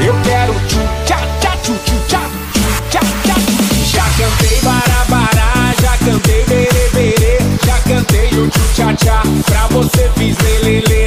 Eu quero tchu-tchá-tchá, tchu-tchu-tchá, tchu-tchá-tchá. Já cantei barabará, já cantei berê-berê, já cantei o tchu-tchá-tchá. Pra você fiz lelelê.